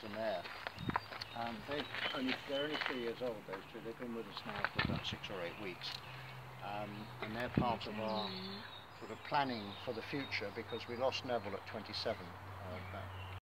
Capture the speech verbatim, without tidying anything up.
it's a mare. Um, they only, they're only three years old, those two. They've been with us now for about six or eight weeks. Um, and they're part of our sort of planning for the future, because we lost Neville at twenty-seven. Uh,